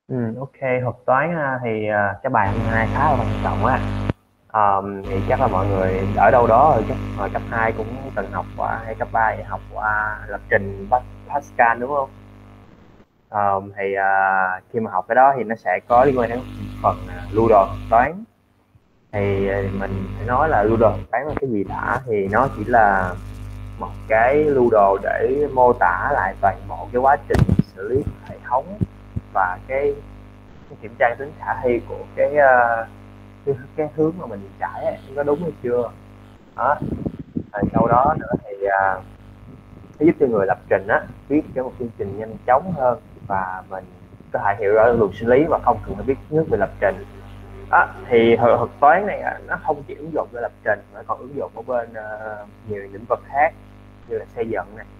Ok, thuật toán thì cái bài hôm nay khá là quan trọng á. Thì chắc là mọi người ở đâu đó rồi, chắc hồi cấp 2 cũng từng học qua, hay cấp 3 thì học qua lập trình Pascal đúng không? Thì khi mà học cái đó thì nó sẽ có liên quan đến phần lưu đồ thuật toán. Thì mình phải nói là lưu đồ thuật toán là cái gì đã, thì nó chỉ là một cái lưu đồ để mô tả lại toàn bộ cái quá trình xử lý hệ thống và cái kiểm tra cái tính khả thi của cái hướng mà mình trải ấy, có đúng hay chưa đó. Rồi sau đó nữa thì nó giúp cho người lập trình á viết cho một chương trình nhanh chóng hơn, và mình có thể hiểu rõ được luồng xử lý và không cần phải biết kiến thức về lập trình đó. Thì thuật toán này nó không chỉ ứng dụng cho lập trình mà còn ứng dụng ở bên nhiều lĩnh vực khác như là xây dựng này,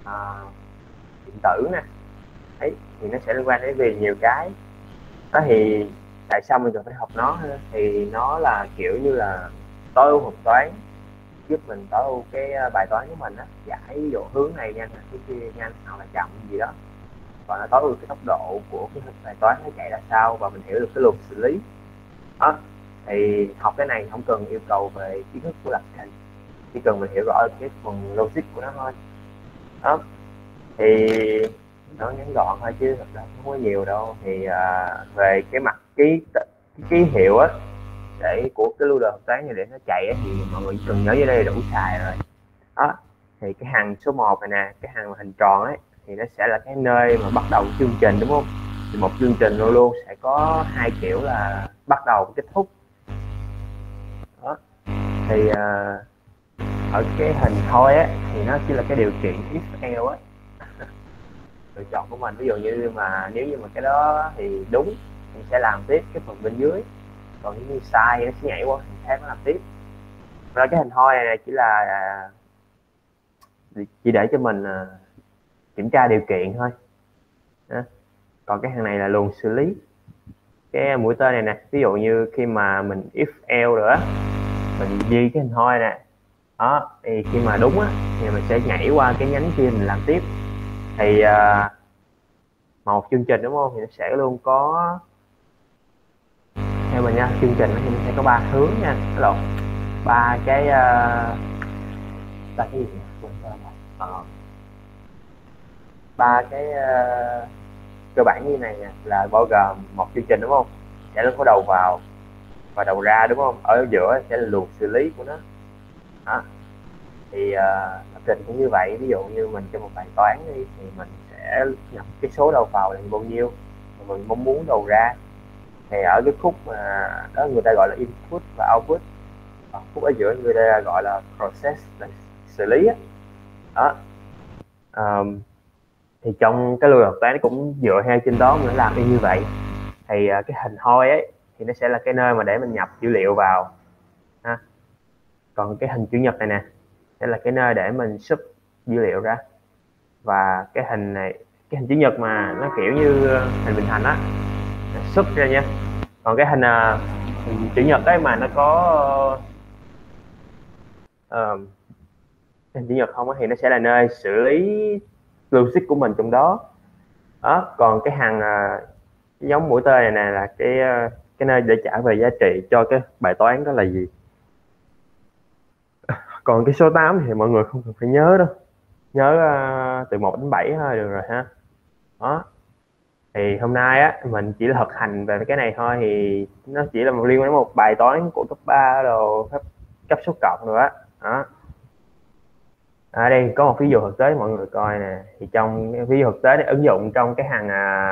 điện tử nè, ấy thì nó sẽ liên quan đến về nhiều cái đó. Thì tại sao mình cần phải học nó ha? Thì nó là kiểu như là tối ưu thuật toán, giúp mình tối ưu cái bài toán của mình á, giải ví dụ hướng này nhanh cái kia nhanh hoặc là chậm gì đó, và nó tối ưu cái tốc độ của cái bài toán nó chạy ra sao, và mình hiểu được cái luật xử lý đó. Thì học cái này không cần yêu cầu về kiến thức của lập trình, chỉ cần mình hiểu rõ được cái phần logic của nó thôi đó. Thì nó ngắn gọn thôi chứ thật ra không có nhiều đâu. Thì về cái mặt cái ký hiệu á để của cái lưu đồ thuật toán như để nó chạy á, thì mọi người chỉ cần nhớ dưới đây là đủ xài rồi đó. Thì cái hàng số 1 này nè, cái hàng hình tròn ấy, thì nó sẽ là cái nơi mà bắt đầu chương trình đúng không? Thì một chương trình luôn luôn sẽ có hai kiểu là bắt đầu và kết thúc đó. Thì ở cái hình thôi á thì nó chỉ là cái điều kiện if else á, lựa chọn của mình. Ví dụ như mà nếu như mà cái đó thì đúng thì sẽ làm tiếp cái phần bên dưới, còn nếu như sai thì nó sẽ nhảy qua hình khác nó làm tiếp. Và cái hình hoi này chỉ là chỉ để cho mình kiểm tra điều kiện thôi đó. Còn cái hàng này là luồng xử lý. Cái mũi tên này nè, ví dụ như khi mà mình if else nữa, mình ghi cái hình hoi nè đó, thì khi mà đúng á thì mình sẽ nhảy qua cái nhánh kia mình làm tiếp. Thì một chương trình đúng không, thì nó sẽ luôn có, theo mình nha, chương trình thì nó sẽ có ba hướng nha, lộn, ba cái ba cái gì nhỉ? Quên tên rồi. Ba cái cơ bản như này nè là bao gồm một chương trình đúng không, sẽ luôn có đầu vào và đầu ra đúng không, ở giữa sẽ là luồng xử lý của nó đó. Thì lập trình cũng như vậy, ví dụ như mình cho một bài toán đi thì mình sẽ nhập cái số đầu vào là bao nhiêu mà mình mong muốn đầu ra. Thì ở cái khúc mà đó người ta gọi là input và output, ở khúc ở giữa người ta gọi là process, là xử lý đó, đó. Thì trong cái lưu thuật toán nó cũng dựa theo trên đó mình làm y như vậy. Thì cái hình hoi ấy thì nó sẽ là cái nơi mà để mình nhập dữ liệu vào ha. Còn cái hình chữ nhật này nè sẽ là cái nơi để mình xuất dữ liệu ra. Và cái hình này, cái hình chữ nhật mà nó kiểu như hình bình thành á, xuất ra nha. Còn cái hình chữ nhật ấy mà nó có uh, hình chữ nhật không á, thì nó sẽ là nơi xử lý logic của mình trong đó đó. Còn cái hàng cái giống mũi tên này nè là cái nơi để trả về giá trị cho cái bài toán đó là gì. Còn cái số 8 thì mọi người không cần phải nhớ đâu, nhớ từ 1 đến 7 thôi được rồi ha đó. Thì hôm nay á mình chỉ là thực hành về cái này thôi, thì nó chỉ là liên quan đến một bài toán của cấp 3 đồ, cấp số cộng nữa đó. Ở đây có một ví dụ thực tế mọi người coi nè. Thì trong cái ví dụ thực tế này ứng dụng trong cái hàng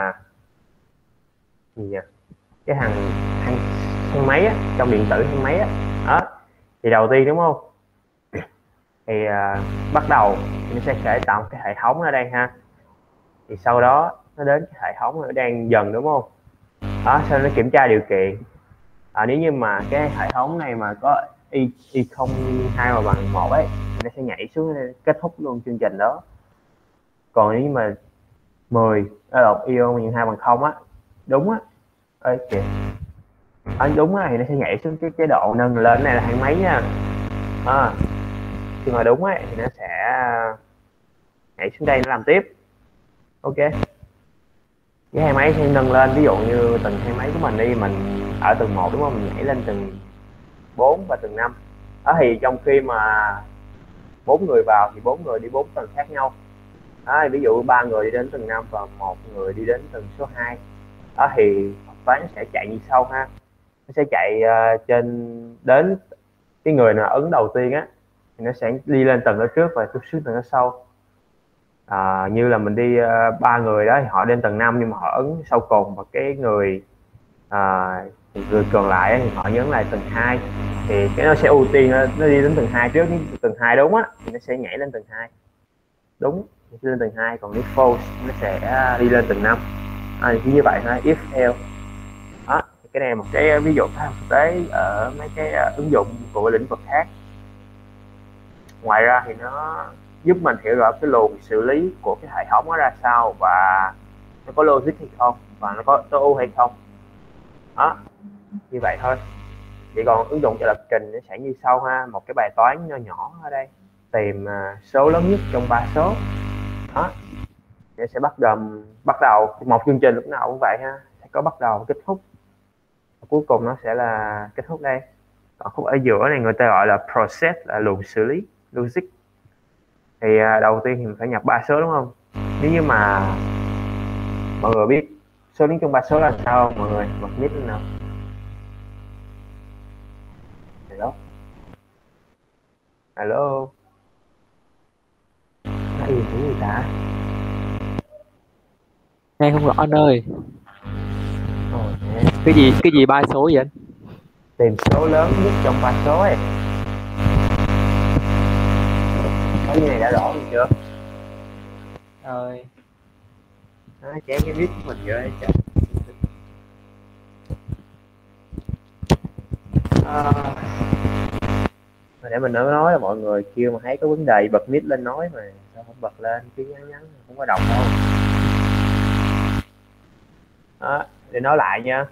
gì nhỉ, cái hàng thang, thang máy á, trong điện tử thang máy á đó. Thì đầu tiên đúng không, thì bắt đầu nó sẽ khởi động cái hệ thống ở đây ha. Thì sau đó nó đến cái hệ thống nó đang dần đúng không đó, sau nó kiểm tra điều kiện. Nếu như mà cái hệ thống này mà có y không hai mà bằng một ấy thì nó sẽ nhảy xuống kết thúc luôn chương trình đó. Còn nếu như mà 10 y bằng hai bằng không á, đúng á, ơi kìa, đúng á thì nó sẽ nhảy xuống cái chế độ nâng lên, này là thang máy nha. Nhưng mà đúng ấy thì nó sẽ nhảy xuống đây nó làm tiếp. Ok, cái thang máy sẽ nâng lên, ví dụ như tầng thang máy của mình đi, mình ở tầng 1 đúng không, mình nhảy lên tầng 4 và tầng 5 đó, thì trong khi mà 4 người vào thì 4 người đi 4 tầng khác nhau đó, ví dụ 3 người đi đến tầng 5 và 1 người đi đến tầng số 2 đó, thì thuật toán nó sẽ chạy như sau ha. Nó sẽ chạy trên đến cái người nào ấn đầu tiên á thì nó sẽ đi lên tầng ở trước và chút xuống tầng ở sau. Như là mình đi 3 người đó thì họ đến tầng 5 nhưng mà họ ấn sau cùng, và cái người người còn lại thì họ nhấn lại tầng 2 thì cái nó sẽ ưu tiên nó đi đến tầng 2 trước. Nếu tầng 2 đúng á thì nó sẽ nhảy lên tầng 2 đúng, lên tầng 2, còn nếu false nó sẽ đi lên tầng 5. Chỉ như vậy thôi, if else đó. Cái này là một cái ví dụ khá thực tế ở mấy cái ứng dụng của lĩnh vực khác. Ngoài ra thì nó giúp mình hiểu rõ cái luồng xử lý của cái hệ thống nó ra sao, và nó có logic hay không, và nó có tối ưu hay không đó, như vậy thôi. Chỉ còn ứng dụng cho lập trình nó sẽ như sau ha. Một cái bài toán nho nhỏ ở đây, tìm số lớn nhất trong 3 số đó. Nó sẽ bắt đầu một chương trình lúc nào cũng vậy ha, sẽ có bắt đầu kết thúc, cuối cùng nó sẽ là kết thúc đây. Còn khúc ở giữa này người ta gọi là process, là luồng xử lý logic. Thì đầu tiên thì mình phải nhập 3 số đúng không. Nếu như mà mọi người biết số lớn trong 3 số là sao không mọi người, bật mic lên nào. Hello nó yên cái gì ta, Nghe không rõ anh ơi. Ồ, Cái gì ba số vậy anh? tìm số lớn nhất trong 3 số ấy. Cái này đã rõ rồi chưa? Ơi, Chém cái mic của mình vô đây trời. Để mình nói là mọi người kêu mà thấy có vấn đề bật mic lên nói mà sao không bật lên, cứ nhắn nhắn không có đọc đâu. Để nói lại nha.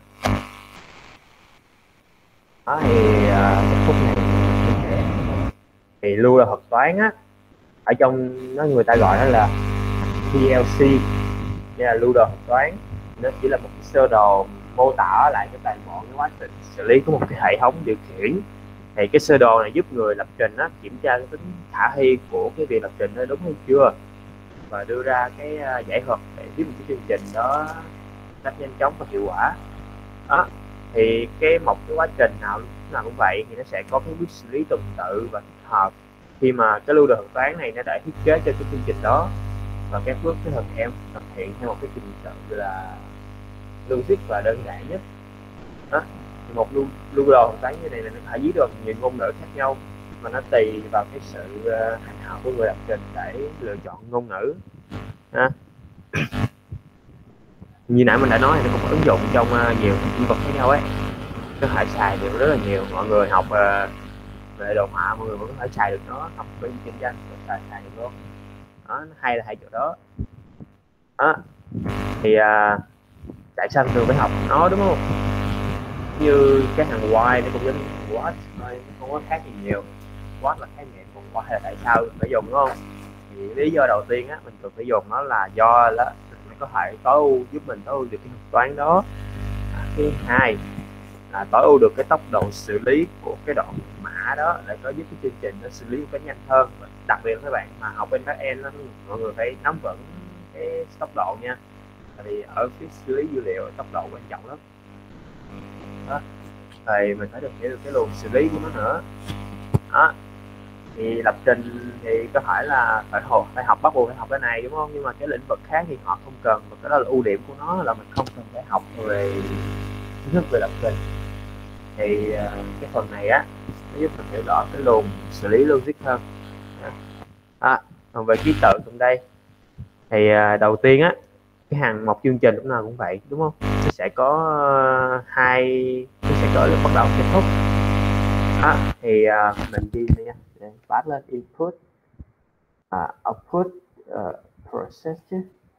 Thì cái khúc này thì lưu là thuật toán á, ở trong nó người ta gọi nó là PLC, nghĩa là lưu đồ thuật toán. Nó chỉ là một cái sơ đồ mô tả lại cái toàn bộ cái quá trình xử lý của một cái hệ thống điều khiển. Thì cái sơ đồ này giúp người lập trình á kiểm tra cái tính khả thi của cái việc lập trình nó đúng hay chưa, và đưa ra cái giải thuật để giúp cái chương trình đó cách nhanh chóng và hiệu quả đó. Thì một cái quá trình nào lúc nào cũng vậy thì nó sẽ có cái bước xử lý tuần tự và thích hợp khi mà cái lưu đồ thuật toán này nó đã thiết kế cho cái chương trình đó, và các bước cái thực hiện theo một cái trình tự là logic và đơn giản nhất đó. Thì một lưu đồ thuật toán như này là nó phải viết được nhiều ngôn ngữ khác nhau, mà nó tùy vào cái sự thành thạo của người lập trình để lựa chọn ngôn ngữ đó. Như nãy mình đã nói thì nó cũng có ứng dụng trong nhiều lĩnh vực khác nhau ấy, có thể xài được rất là nhiều. Mọi người học về đồ họa, mọi người vẫn có thể xài được nó, học về kinh doanh xài được luôn đó. Nó hay là hay chỗ đó thì tại sao tôi phải học nó đúng không. Như cái thằng Y nó cũng giống như thằng What thôi, nó không có khác gì nhiều. What là khái niệm, còn Y là tại sao phải dùng đúng không. Thì lý do đầu tiên á mình cần phải dùng nó là do đó mình có thể tối ưu, giúp mình tối ưu được cái thuật toán đó. Thứ hai là tối ưu được cái tốc độ xử lý của cái đoạn mã đó, để có giúp cái chương trình nó xử lý một cách nhanh hơn. Đặc biệt các bạn mà học bên backend đó, mọi người phải nắm vững cái tốc độ nha, tại vì ở phía xử lý dữ liệu tốc độ quan trọng lắm đó. Thì mình phải được hiểu được cái luồng xử lý của nó nữa đó. Thì lập trình thì có thể là phải học, bắt buộc phải học cái này đúng không, nhưng mà cái lĩnh vực khác thì họ không cần, và cái đó là ưu điểm của nó, là mình không cần phải học về kiến thức về lập trình. Thì cái phần này á nó giúp mình hiểu rõ cái luồng xử lý logic hơn. Còn về ký tự trong đây thì đầu tiên á, cái hàng một chương trình lúc nào cũng vậy đúng không, nó sẽ có nó sẽ có được bắt đầu kết thúc thì mình ghi nha, để pass lên input output process chứ,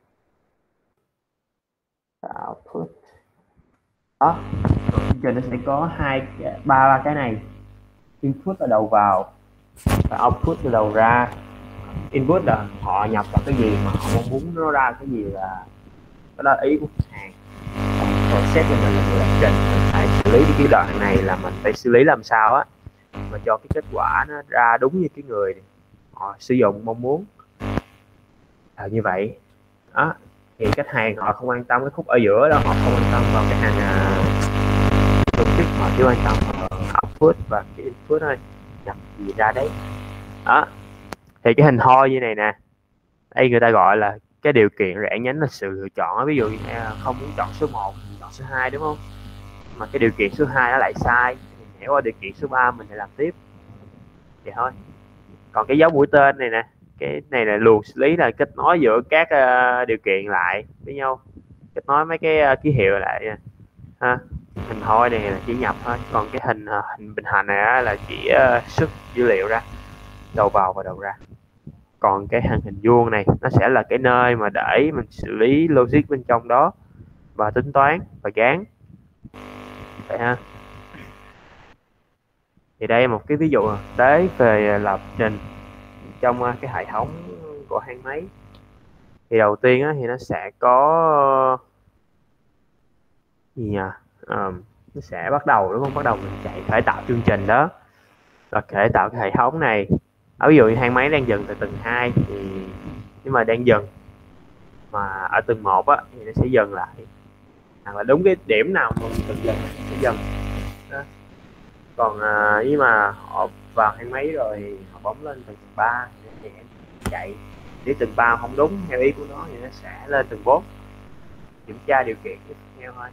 output đó. Chương trình nó sẽ có ba cái này, input là đầu vào và output là đầu ra. Input là họ nhập vào cái gì mà họ mong muốn nó ra cái gì, là đó là ý của khách hàng. Còn xét cho mình là người lập trình, mình phải xử lý cái đoạn này là mình phải xử lý làm sao á mà cho cái kết quả nó ra đúng như cái người họ sử dụng mong muốn là như vậy đó. Thì khách hàng họ không quan tâm cái khúc ở giữa đâu, họ không quan tâm vào cái hàng logic, họ chỉ quan tâm vào output và cái input thôi, nhập gì ra đấy đó. Thì cái hình thoi như này nè, đây người ta gọi là cái điều kiện rẽ nhánh là sự lựa chọn. Ví dụ như không muốn chọn số 1 mình chọn số 2 đúng không, mà cái điều kiện số 2 nó lại sai thì nhảy qua điều kiện số 3 mình lại làm tiếp vậy thôi. Còn cái dấu mũi tên này nè, cái này là luồng xử lý, là kết nối giữa các điều kiện lại với nhau, kết nối mấy cái ký hiệu lại ha. Hình thoi này là chỉ nhập thôi, còn cái hình bình hành này là chỉ xuất dữ liệu ra, đầu vào và đầu ra. Còn cái hình vuông này nó sẽ là cái nơi mà để mình xử lý logic bên trong đó và tính toán và gán vậy ha. Thì đây là một cái ví dụ thực tế về lập trình trong cái hệ thống của hang máy. Thì đầu tiên thì nó sẽ có gì nhỉ, nó sẽ bắt đầu đúng không, bắt đầu mình chạy khởi tạo chương trình đó, và khởi tạo cái hệ thống này. Ví dụ như hang máy đang dừng từ tầng 2 thì nhưng mà đang dừng mà ở tầng 1 á thì nó sẽ dừng lại, hoặc là đúng cái điểm nào mà mình cần dừng sẽ dừng đó. Còn nhưng mà họ vào hang máy rồi họ bấm lên tầng 3 thì nó chạy, nếu tầng 3 không đúng theo ý của nó thì nó sẽ lên tầng 4 kiểm tra điều kiện tiếp theo thôi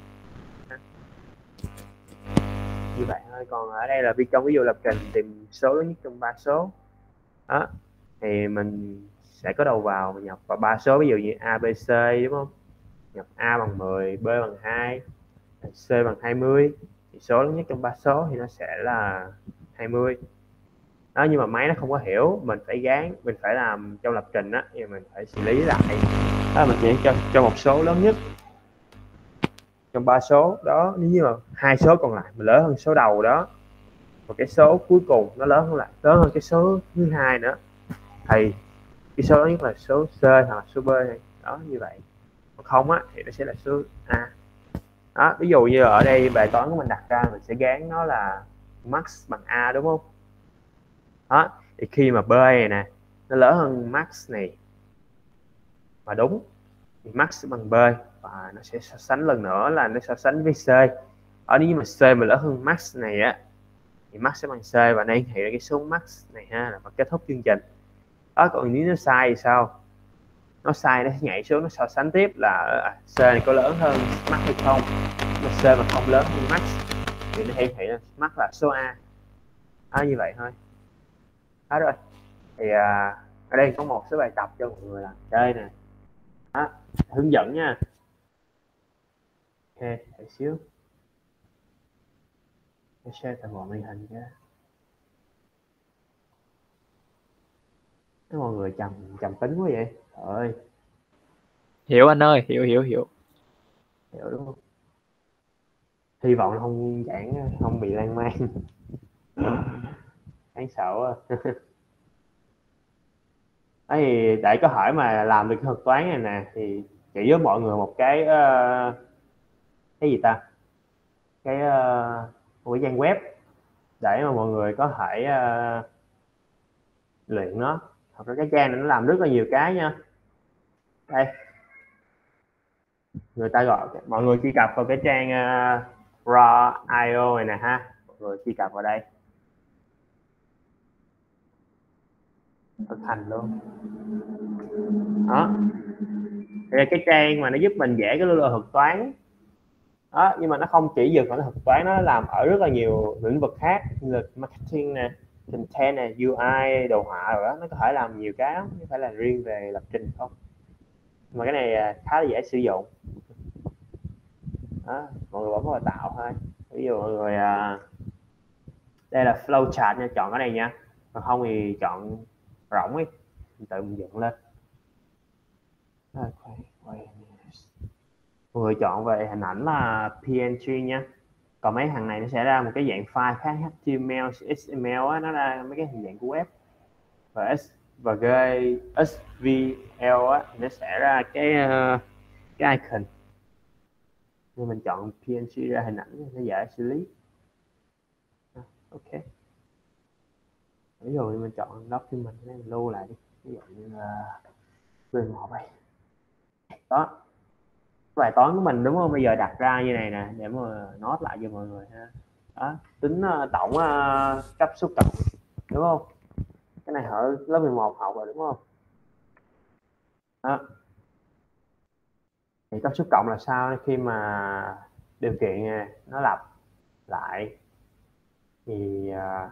như vậy thôi. Còn ở đây là trong ví dụ lập trình tìm số lớn nhất trong 3 số đó, thì mình sẽ có đầu vào mình nhập vào 3 số, ví dụ như A, B, C đúng không, nhập A bằng 10, B bằng 2, C bằng 20, thì số lớn nhất trong 3 số thì nó sẽ là 20 đó. Nhưng mà máy nó không có hiểu, mình phải gán, mình phải làm trong lập trình á, thì mình phải xử lý lại đó, mình chỉ cho một số lớn nhất trong 3 số đó. Nếu như mà 2 số còn lại mình lớn hơn số đầu đó, và cái số cuối cùng nó lớn hơn cái số thứ hai nữa, thì cái số lớn nhất là số C hoặc là số B đó, như vậy. Còn không á thì nó sẽ là số A đó. Ví dụ như ở đây bài toán của mình đặt ra, mình sẽ gán nó là max bằng A đúng không đó. Thì khi mà B này nè nó lớn hơn max này mà đúng thì max bằng B, và nó sẽ so sánh lần nữa là nó so sánh với C. Ở nếu mà C mà lớn hơn max này á thì max sẽ bằng C, và đây hiện cái số max này ha là kết thúc chương trình đó. Còn nếu nó sai thì sao, nó sai nó nhảy xuống nó so sánh tiếp là C này có lớn hơn max hay không, mà C mà không lớn hơn max thì nó hiển thị là max là số A đó, như vậy thôi đó. Rồi thì ở đây có một số bài tập cho mọi người làm chơi nè đó, hướng dẫn nha. Ok, đợi xíu tôi share toàn bộ màn hình ra. Mọi người trầm tính quá vậy ơi. Hiểu anh ơi, hiểu hiểu hiểu. Hiểu đúng không, hy vọng là không giảng không bị lan man. Đáng sợ quá. Thì để có hỏi mà làm được cái thuật toán này nè thì chỉ với mọi người một cái gì ta, cái một cái trang web để mà mọi người có thể luyện nó. Thật ra cái trang này nó làm rất là nhiều cái nha. Đây người ta gọi, mọi người truy cập vào cái trang raw.io này nè ha, mọi người truy cập vào đây thực hành luôn đó. Đây là cái trang mà nó giúp mình vẽ cái lưu thuật toán đó, nhưng mà nó không chỉ dừng ở thuật toán, nó làm ở rất là nhiều lĩnh vực khác như là marketing nè, content nè, UI, đồ họa rồi đó. Nó có thể làm nhiều cái lắm, không phải là riêng về lập trình không, mà cái này khá là dễ sử dụng đó. Mọi người bấm vào tạo thôi, ví dụ mọi người đây là flowchart nha, chọn cái này nha, còn không thì chọn rỗng ấy, tự mình dựng lên. Mọi người chọn về hình ảnh là PNG nha, còn mấy thằng này nó sẽ ra một cái dạng file khác, HTML, XML á, nó ra mấy cái hình dạng của web, và SVL á nó sẽ ra cái cái icon, nên mình chọn PNG ra hình ảnh nó dễ xử lý. Ok, ví dụ như mình chọn document này, mình lưu lại đi, ví dụ như là quyền một đây. Đó, bài toán của mình đúng không, bây giờ đặt ra như này nè để mà note lại cho mọi người ha. Đó, tính tổng cấp số cộng đúng không, cái này ở lớp 11 học rồi đúng không. Đó, thì cấp số cộng là sao, khi mà điều kiện nó lặp lại thì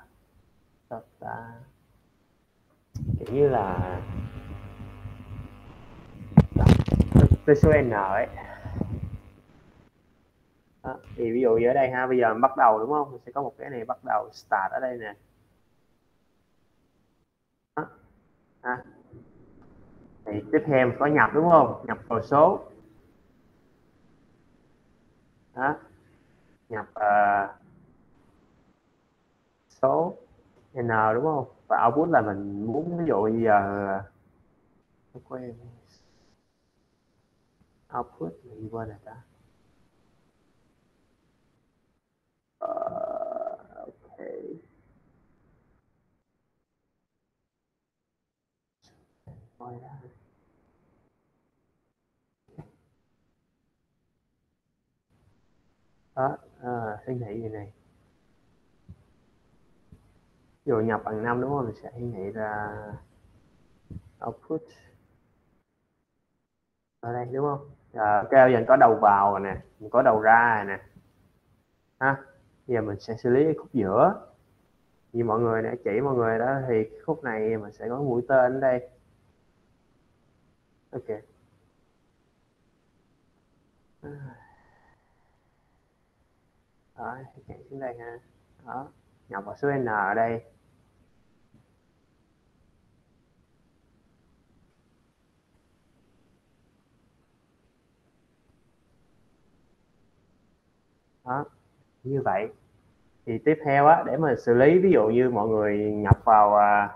ta kiểu như là với số n ấy. Đó, thì ví dụ như ở đây ha, bây giờ mình bắt đầu đúng không, mình sẽ có một cái này bắt đầu start ở đây nè. Đó. Ha. Thì tiếp theo có nhập đúng không, nhập vào số. Đó. Nhập số n đúng không, và output là mình muốn ví dụ bây giờ quên output gì quên rồi ta. Ok, đó hiển thị gì này, ví dụ nhập bằng 5 đúng không, mình sẽ hiển thị ra output ở đây đúng không. Ok, giờ có đầu vào rồi nè, mình có đầu ra rồi nè ha. Giờ mình sẽ xử lý cái khúc giữa như mọi người đã chỉ mọi người đó, thì khúc này mình sẽ có mũi tên ở đây. Ok, đó, chạy xuống đây ha. Đó, nhập vào số n ở đây. Đó, như vậy thì tiếp theo á, để mà xử lý ví dụ như mọi người nhập vào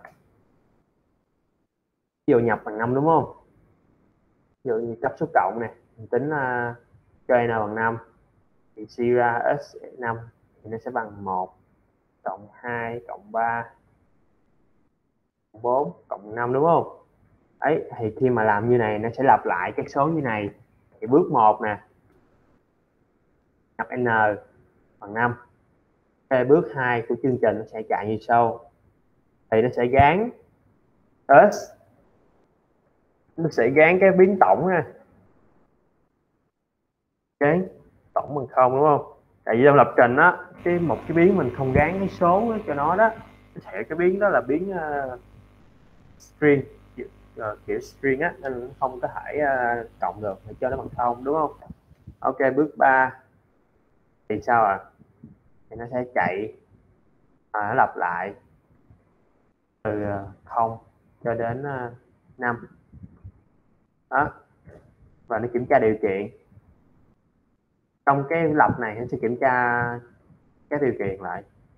ví dụ nhập bằng 5 đúng không, ví dụ như cấp số cộng này, mình tính cho n bằng 5 thì suy ra s 5 thì nó sẽ bằng 1 cộng 2 cộng 3 cộng 4 cộng 5 đúng không. Ấy thì khi mà làm như này nó sẽ lặp lại các số như này. Thì bước 1 nè, nhập n bằng 5. Cái bước 2 của chương trình nó sẽ chạy như sau, thì nó sẽ gán s, nó sẽ gán cái biến tổng nha, gán tổng bằng 0 đúng không. Tại vì trong lập trình á, một cái biến mình không gán cái số đó cho nó đó, sẽ cái biến đó là biến string, kiểu string á, nên nó không có thể cộng được, phải cho nó bằng 0 đúng không. Ok, bước 3 thì sao thì nó sẽ chạy nó lặp lại từ 0 cho đến 5 đó, và nó kiểm tra điều kiện. Trong cái lặp này nó sẽ kiểm tra các điều kiện lại.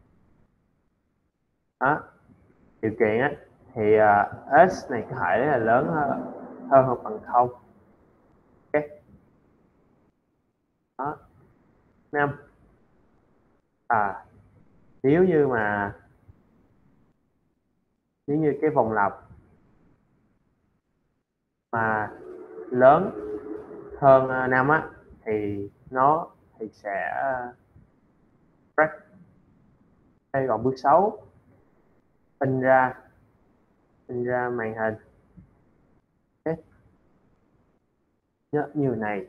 Đó, điều kiện á thì s này có thể là lớn hơn hoặc bằng 0. Ok, đó. 5 nếu như mà nếu như cái vòng lặp mà lớn hơn 5 á, thì nó thì sẽ break. Đây còn bước 6, in ra màn hình. Okay. Nhớ như này.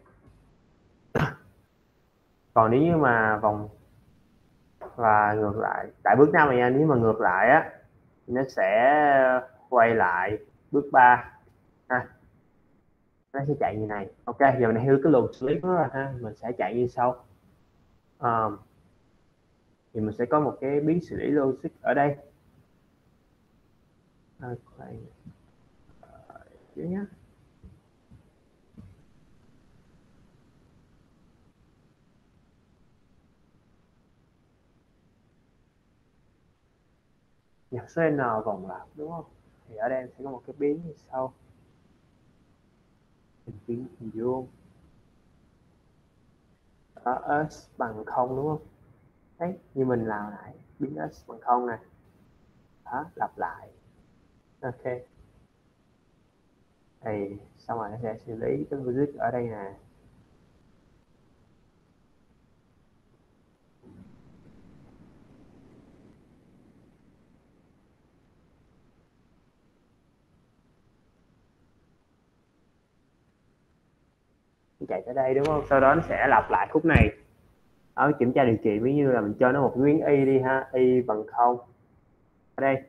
Còn nếu như mà vòng và ngược lại tại bước 5 này nha, nếu mà ngược lại á nó sẽ quay lại bước 3 ha, nó sẽ chạy như này. Ok, giờ mình hiểu cái luật xử lý đó rồi ha, mình sẽ chạy như sau. Thì mình sẽ có một cái biến xử lý logic ở đây. Khoan chứ nhé. Nhập số n vòng lặp đúng không, thì ở đây sẽ có một cái biến như sau. Mình biến hình vuông S bằng 0 đúng không? Đấy, như mình làm lại biến S bằng 0 nè. Đó, lặp lại. Ok. Thì xong rồi nó sẽ xử lý cái logic ở đây nè. Chạy tới đây đúng không? Sau đó nó sẽ lặp lại khúc này. Ở kiểm tra điều trị ví như là mình cho nó một biến y đi ha, y bằng 0 ở đây,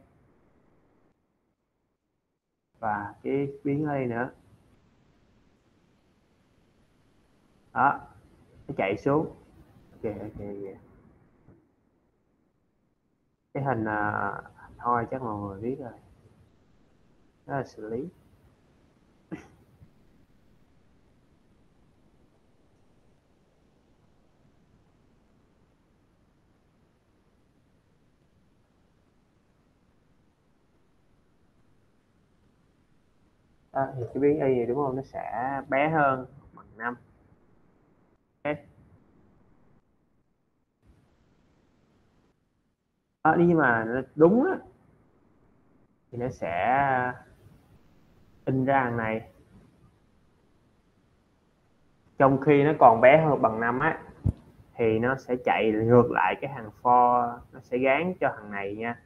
và cái biến y nữa. Đó, nó chạy xuống. Ok, ok, yeah. Cái hình thôi chắc mọi người biết rồi, đó là xử lý. Đó, thì cái biến y này đúng không, nó sẽ bé hơn bằng 5. Okay. Đó, nhưng mà nó đúng á thì nó sẽ in ra hàng này, trong khi nó còn bé hơn bằng 5 á thì nó sẽ chạy ngược lại cái hàng for, nó sẽ gán cho hàng này nha.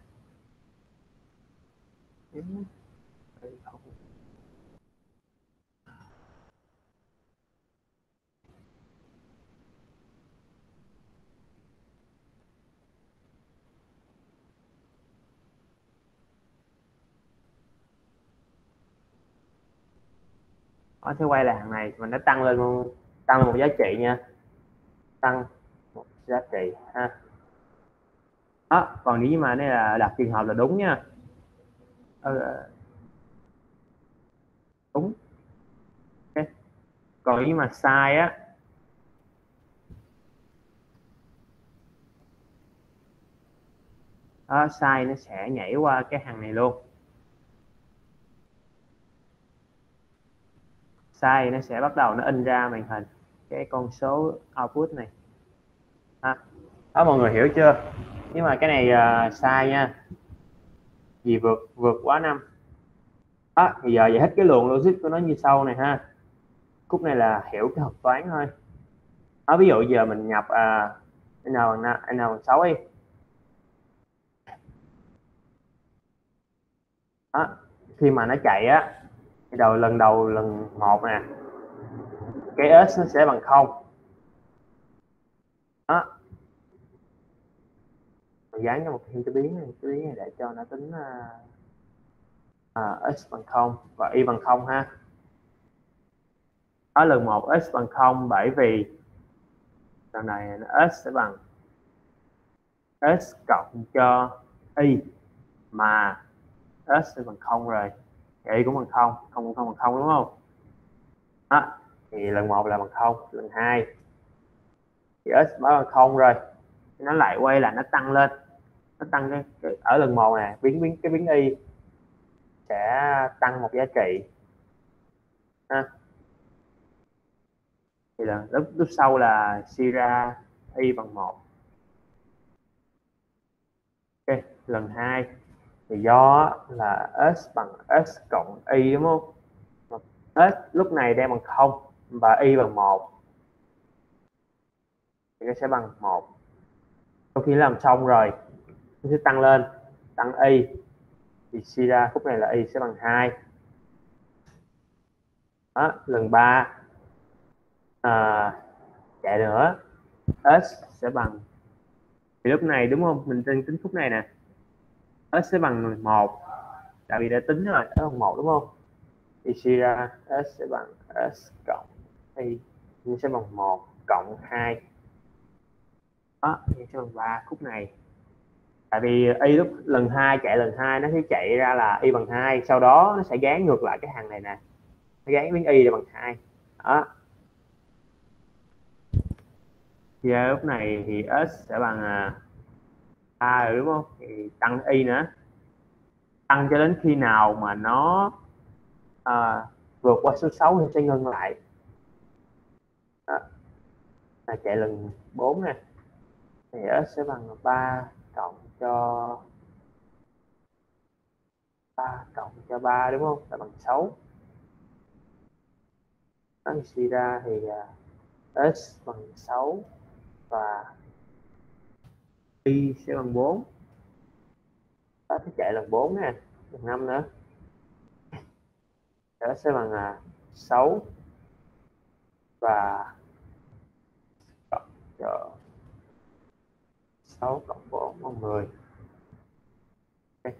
Nó sẽ quay lại hàng này mà nó tăng lên một giá trị nha, tăng một giá trị ha. Đó, còn nếu mà đây là đặt trường hợp là đúng nha. Đúng. Okay. Còn nếu mà sai á, đó, sai nó sẽ nhảy qua cái hàng này luôn. Sai nó sẽ bắt đầu nó in ra màn hình cái con số output này ha. Đó, mọi người hiểu chưa? Nhưng mà cái này sai nha, vì vượt quá 5. Đó, thì giờ giải thích cái luồng logic của nó như sau này ha. Khúc này là hiểu cái thuật toán thôi. Đó, ví dụ giờ mình nhập n bằng 6 đi. Đó, khi mà nó chạy á thì lần một nè, cái s nó sẽ bằng 0. Đó, mình dán cho một thêm cái biến này để cho nó tính s bằng 0 và y bằng 0 ha. Ở lần 1 s bằng 0 bởi vì lần này s sẽ bằng s cộng cho y, mà s sẽ bằng 0 rồi, y cũng bằng 0, 0 bằng 0 đúng không? Đó, thì lần 1 là bằng 0, lần 2 thì s mới bằng 0 rồi, nó lại quay lại nó tăng lên, nó tăng ở lần 1 nè, cái biến y sẽ tăng một giá trị ha. Thì là lúc sau là suy ra y bằng 1. Ok, lần 2 thì do là s bằng s cộng y đúng không? S lúc này đang bằng 0 và y bằng 1 thì nó sẽ bằng 1. Sau khi làm xong rồi nó sẽ tăng lên, tăng y thì suy ra khúc này là y sẽ bằng 2. Đó, lần 3 chạy nữa, s sẽ bằng, thì lúc này đúng không, mình tính khúc này nè, s sẽ bằng 1, tại vì đã tính rồi s bằng 1 đúng không, thì suy ra s sẽ bằng s cộng y sẽ bằng 1 cộng 2. Đó, thì sẽ bằng 3 khúc này. Tại vì y lúc lần 2 chạy lần 2 nó sẽ chạy ra là y bằng 2, sau đó nó sẽ gán ngược lại cái hàng này nè, nó gán biến y là bằng 2. Đó, thì lúc này thì s sẽ bằng 3 rồi đúng không, thì tăng y nữa, tăng cho đến khi nào mà nó vượt qua số 6 thì sẽ ngưng lại. Đó. chạy lần 4 nè, thì S sẽ bằng 3 cộng cho 3 đúng không, là bằng 6. Đó, thì suy ra thì S bằng 6 và Y sẽ bằng 4. Đó, thì chạy lần 4 nè, lần 5 nữa, S sẽ bằng 6 và cộng cho 6 cộng 4 bằng 10. Ok.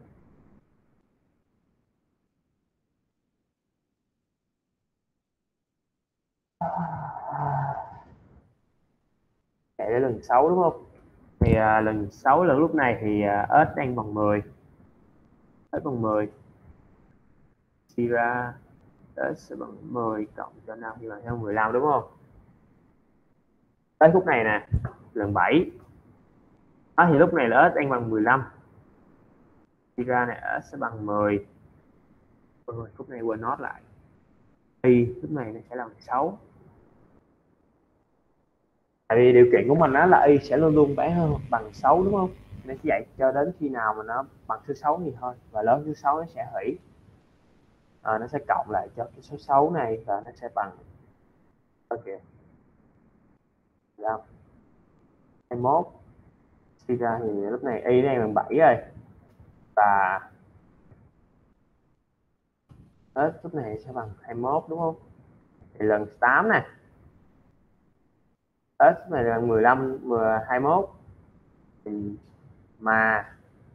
Chạy đến lần 6 đúng không? Thì lần 6 lần lúc này thì S đang bằng 10. S bằng 10. Suy ra S sẽ bằng 10 cộng cho 5 thì bằng theo 15 đúng không? Tới khúc này nè, lần 7. Đó, thì lúc này là S đang bằng 15. Suy ra này S sẽ bằng 10. Khúc này quên nốt lại. Y lúc này nó sẽ là 6. Tại vì điều kiện của mình đó là Y sẽ luôn luôn bé hơn hoặc bằng 6 đúng không? Nên chỉ vậy cho đến khi nào mà nó bằng số 6 thì thôi. Và lớn số 6 nó sẽ hủy. Nó sẽ cộng lại cho cái số 6 này và nó sẽ bằng ok. 15, 21. Suy ra thì lúc này Y đang bằng 7 rồi. Và S lúc này sẽ bằng 21 đúng không? Thì lần 8 nè. S này là 15, 21. Thì mà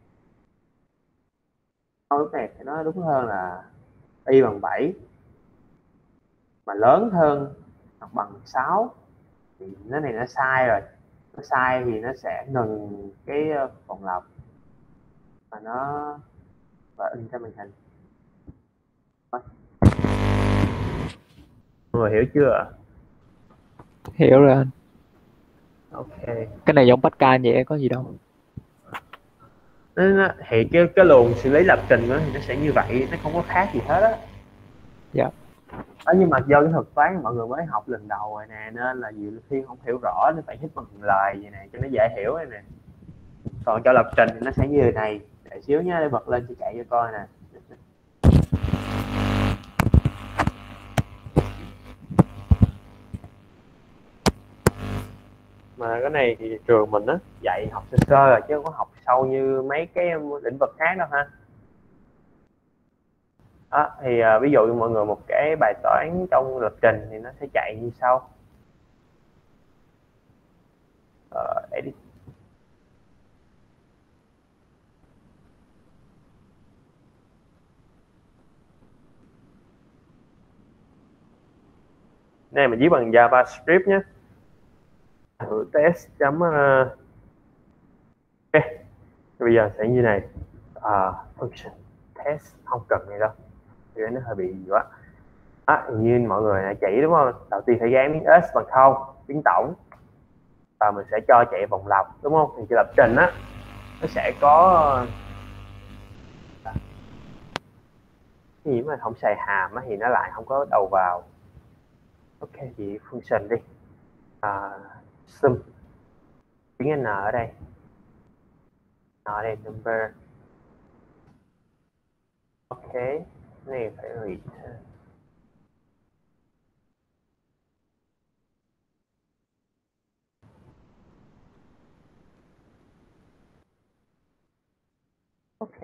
lúc này phải nói đúng hơn là Y bằng 7 mà lớn hơn hoặc bằng 6 thì cái này nó sai rồi. Nó sai thì nó sẽ ngừng cái vòng lặp và nó và in ra màn hình. Mọi người hiểu chưa? Hiểu rồi anh. Ok. Cái này giống Pascal vậy có gì đâu. Thì cái luồng xử lý lập trình đó thì nó sẽ như vậy, nó không có khác gì hết á. Dạ. Nhưng mà do cái thuật toán mọi người mới học lần đầu rồi nè, nên là nhiều khi không hiểu rõ nên phải hít bằng lời vậy nè cho nó dễ hiểu này nè. Còn cho lập trình thì nó sẽ như thế này. Để xíu nhá, để bật lên cho chạy cho coi nè. Mà cái này thì trường mình á dạy học sơ sơ rồi chứ không có học sâu như mấy cái lĩnh vực khác đâu ha. Đó, thì ví dụ như mọi người một cái bài toán trong lập trình thì nó sẽ chạy như sau. Edit. Này mình viết bằng JavaScript nhé. Thử test chấm ok. Bây giờ sẽ như này. Function test không cần này đâu, thì nó hơi bị gì quá. Như mọi người đã chỉ đúng không? Đầu tiên phải gán miếng s bằng 0, biến tổng, và mình sẽ cho chạy vòng lặp đúng không? Thì lập trình á nó sẽ có cái gì mà không xài hàm á thì nó lại không có đầu vào. Ok thì function đi. Sum biến n ở đây, n ở đây number. Ok, này phải return. Ok.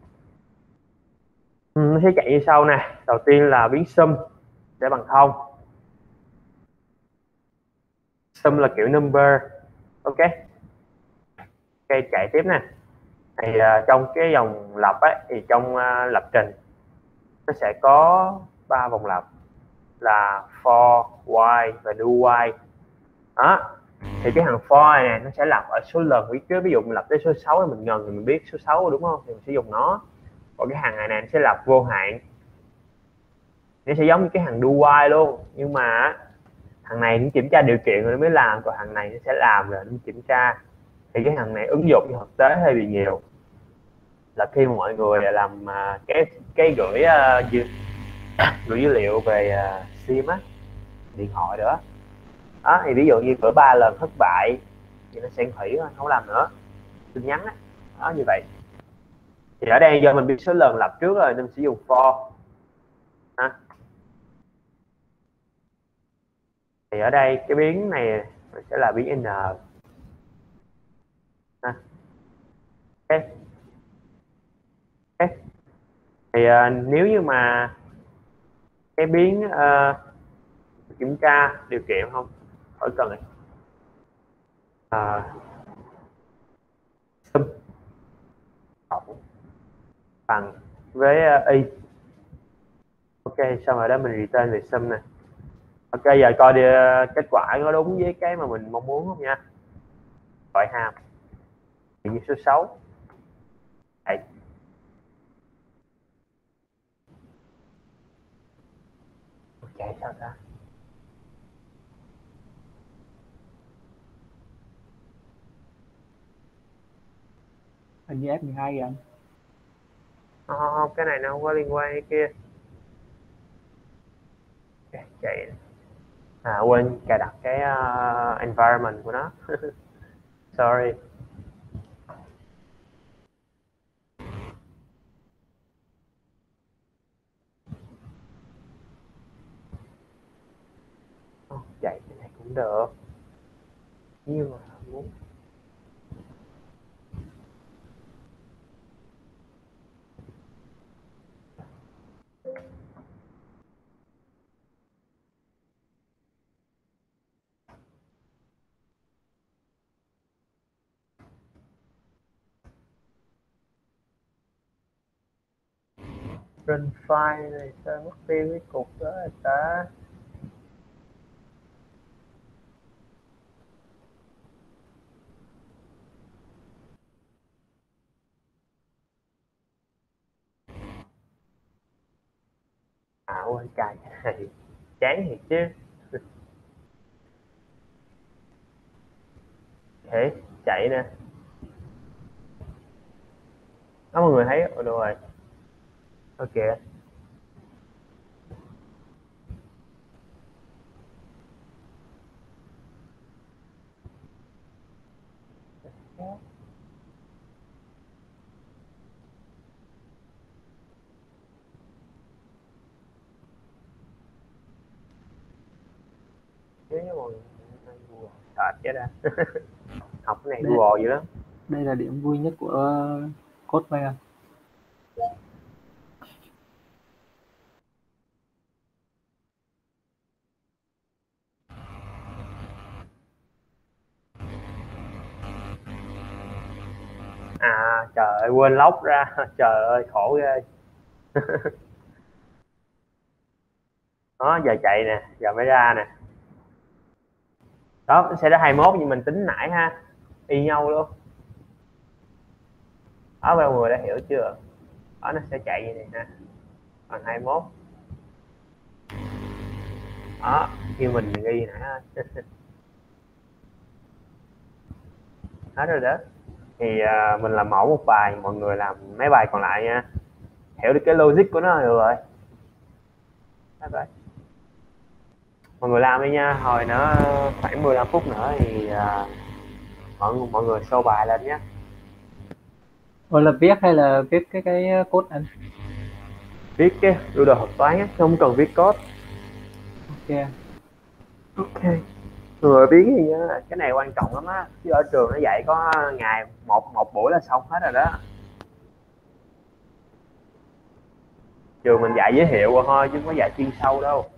Nó sẽ chạy như sau nè. Đầu tiên là biến sum sẽ bằng 0. Sum là kiểu number. Ok. Ok, chạy tiếp nè. Thì trong cái dòng lặp ấy, thì trong lập trình nó sẽ có 3 vòng lặp là for, while và do while. Đó. Thì cái thằng for này nè nó sẽ lặp ở số lần viết trước. Ví dụ mình lặp tới số 6 thì mình ngần thì mình biết số 6 đúng không? Thì mình sẽ dùng nó. Còn cái hàng này nè nó sẽ lặp vô hạn. Nó sẽ giống như cái hàng do while luôn, nhưng mà thằng này nó kiểm tra điều kiện rồi nó mới làm, còn thằng này nó sẽ làm rồi nó kiểm tra. Thì cái thằng này ứng dụng cho thực tế hơi bị nhiều. Là khi mà mọi người làm cái gửi dữ liệu về sim á, điện thoại nữa, Đó, thì ví dụ như cỡ 3 lần thất bại thì nó sẽ hủy thôi, không làm nữa, tin nhắn á. Đó, như vậy. Thì ở đây do mình biết số lần lặp trước rồi nên mình sử dụng for. Ha. Thì ở đây cái biến này sẽ là biến n. Ha. Okay. Okay. Thì nếu như mà cái biến kiểm tra điều kiện không khỏi cần này. Sum tổng bằng với y. Ok, xong rồi đó mình return về sum này. Ok, giờ coi đi, kết quả có đúng với cái mà mình mong muốn không nha. Gọi hàm như số 6. Đấy. Chạy sao ta? Hình như F12 kìa anh. Không, cái này nó không có liên quan cái kia. Okay, chạy. Quên cài đặt cái environment của nó. Sorry. Chạy cái này cũng được, nhưng mà muốn run file này sao mất tiêu cái cục đó rồi ta. Quên cài cái này, chán thiệt chứ. Thế chạy nè. Đó, mọi người thấy được rồi. Ok. Chứ mọi người sợ chết ra. Học cái này Đây, Google dữ lắm. đây là điểm vui nhất của code Bay anh. Trời ơi, quên lóc ra. Trời ơi, khổ ghê. Đó, giờ chạy nè, giờ mới ra nè. Đó, nó sẽ ra 21 nhưng mình tính nãy ha, y nhau luôn. Đó, mọi người đã hiểu chưa? Đó, nó sẽ chạy như này nè, bằng 21. Đó, như mình ghi nãy thôi. Hết rồi đó. Thì mình làm mẫu một bài, mọi người làm mấy bài còn lại nha. Hiểu được cái logic của nó được rồi. Hết rồi. Mọi người làm đi nha, hồi nữa khoảng 15 phút nữa thì mọi người show bài lên nhé. Là viết hay là viết cái code anh? Viết cái lưu đồ thuật toán á, không cần viết code. Ok. Ok. Người biết gì nhá, cái này quan trọng lắm á, chứ ở trường nó dạy có ngày một buổi là xong hết rồi đó. Trường mình dạy giới thiệu rồi thôi chứ không có dạy chuyên sâu đâu.